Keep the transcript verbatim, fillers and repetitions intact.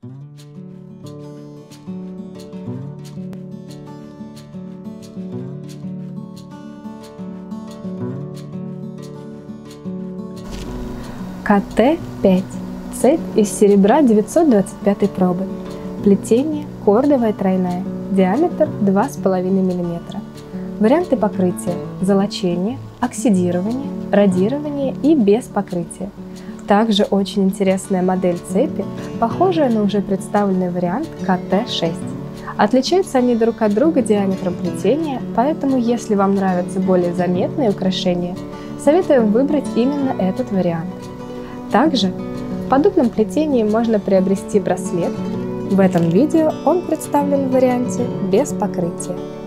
ка тэ пять. Цепь из серебра девятьсот двадцать пятой пробы. Плетение кордовая тройная. Диаметр два с половиной миллиметра. Варианты покрытия: золочение, оксидирование, радирование и без покрытия. Также очень интересная модель цепи, похожая на уже представленный вариант ка тэ шесть. Отличаются они друг от друга диаметром плетения, поэтому если вам нравятся более заметные украшения, советуем выбрать именно этот вариант. Также в подобном плетении можно приобрести браслет. В этом видео он представлен в варианте без покрытия.